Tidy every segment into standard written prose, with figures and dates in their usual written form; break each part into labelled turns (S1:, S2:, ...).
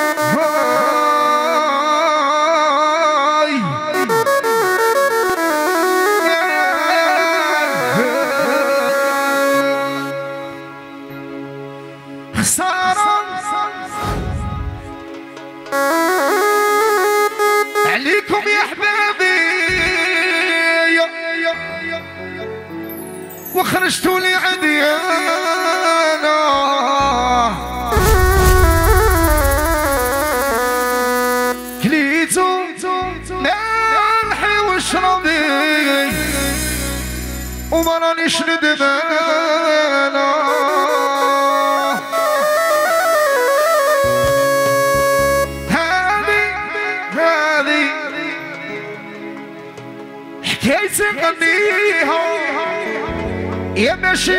S1: عليكم يا حبابي وخرجتوا لي عديانا كليتو مالحي وشربي وما رانيش ندمانا حكايتي نغنيها يا ماشي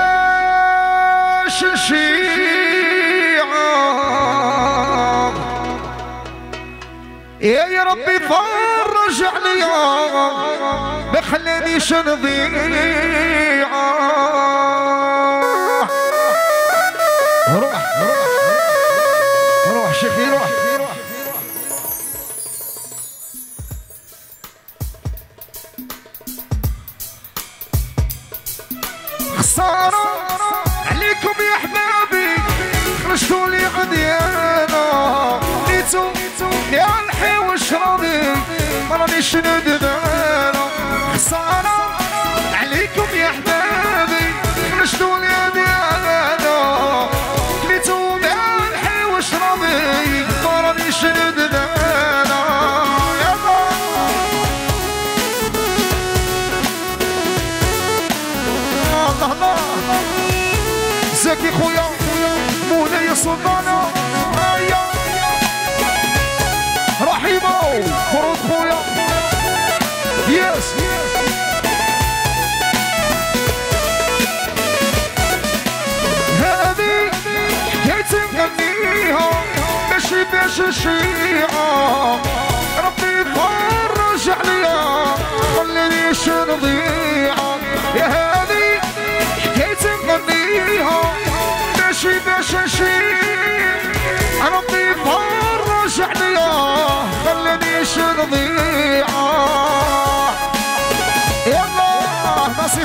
S1: باش نشيعة يا ربي فرج عليا ما خلانيش نضيع. روح شيخي روح. خسارة عليكم يا حبابي خرجتوا لي عديانا نيتو يا الحي وشربي ما رانيش ندمانا. خسارة عليكم يا حبابي خرجتوا لي عديانا نيتو يا الحي وشربي ما رانيش ندمانا. زكي خويا مولاي سلطانة هيا رحيمة خروج خويا يس هذه حكايتي نغنيها ماشي باش نشيعة ربي يفرج عليا خلينيش نضيع. يا هذه حكايتي نغنيها ماشي باش نشيع ربي يفرج عليا خلينيش نضيع. يلا نصيف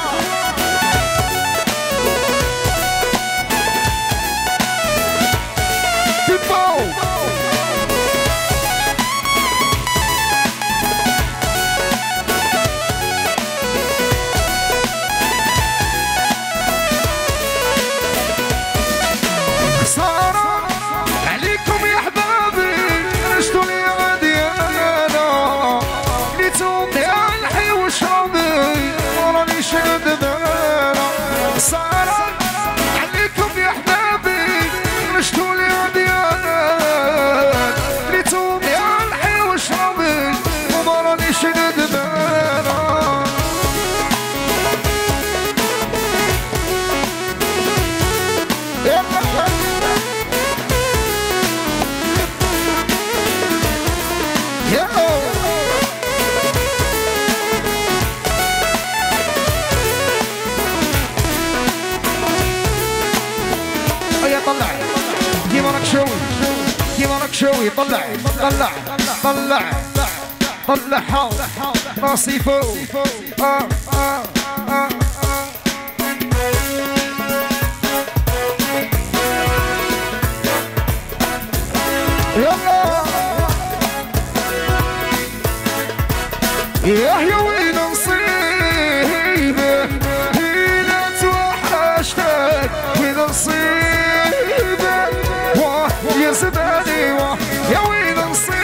S1: شوي طلع طلع طلع طلع حاول نصيفه يلا يا وين نصيبه هنا توحشتك وين نصيبه يا زبالي يا وين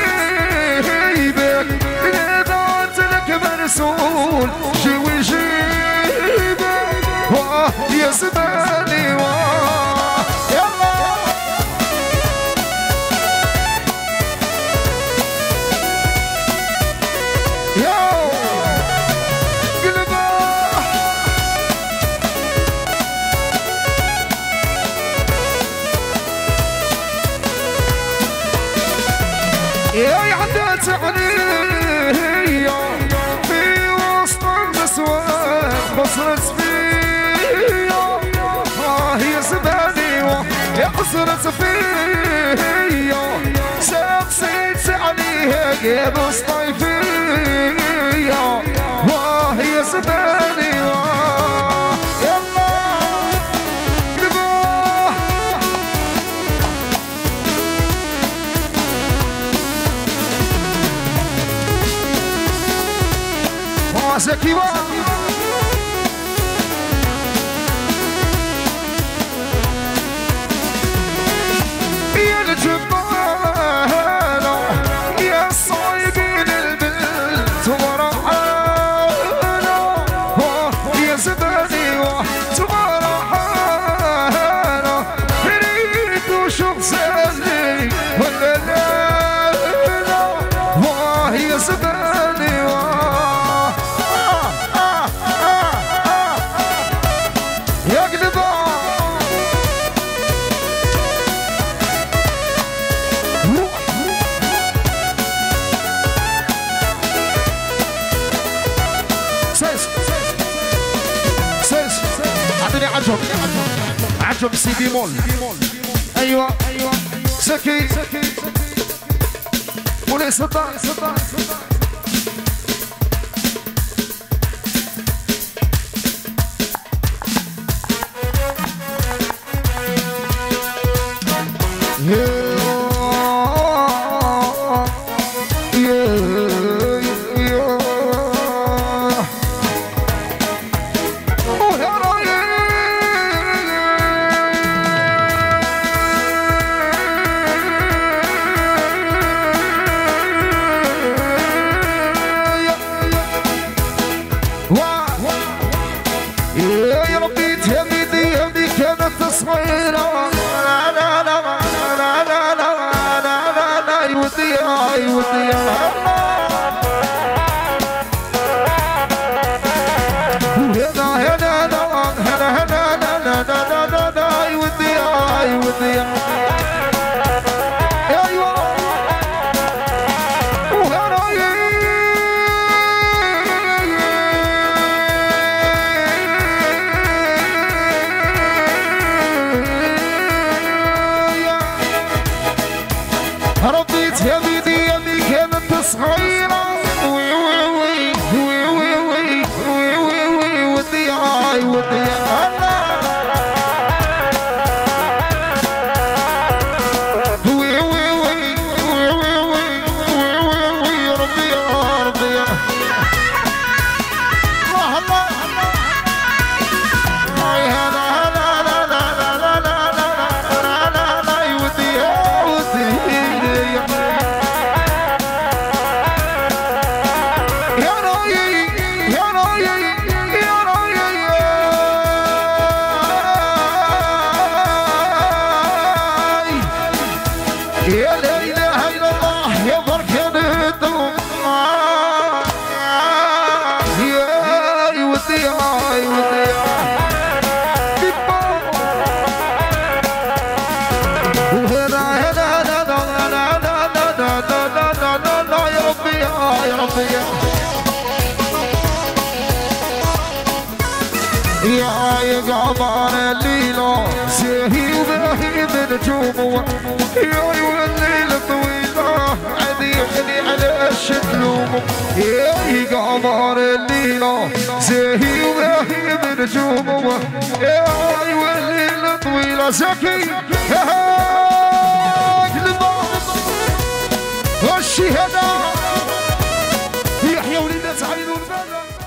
S1: نصيبك نادت لك مرسول جي وجيبك يا زبالي يلا يا قلبه يا عدت عليا في وسط النسوان خسرت فيا يا زبالي يا خسرت فيا قيد وصطيفية واه يا زماني واه يلا قلبوه زكي يا الجبانة يا الصايبين البنت ورحانا يا زباني ورحانا بريد وشخصاني ولا لا يا زباني عجب سيدي مول ايوه سكي وليس صدق يا ربي تهمني كانت صغيرة ربيت يا بيدي كانت صغيرة وي وي وي وي وي وي وي وي ودي هاي ودي وي وي وي وي وي وي وي ربي يا ربي الله الله يا لا اله الا الله يا بركان الدوم يا ودي يا ودي يا ربي يا ربي يا قمر الليلة سهي وباهي بنجومه يا الليلة طويلة عدي على الشتلوم يا قمر الليلة سهي وباهي بنجومه يا الليلة طويلة زكي قلبه والشهداء يحيى وليدات علي والبلد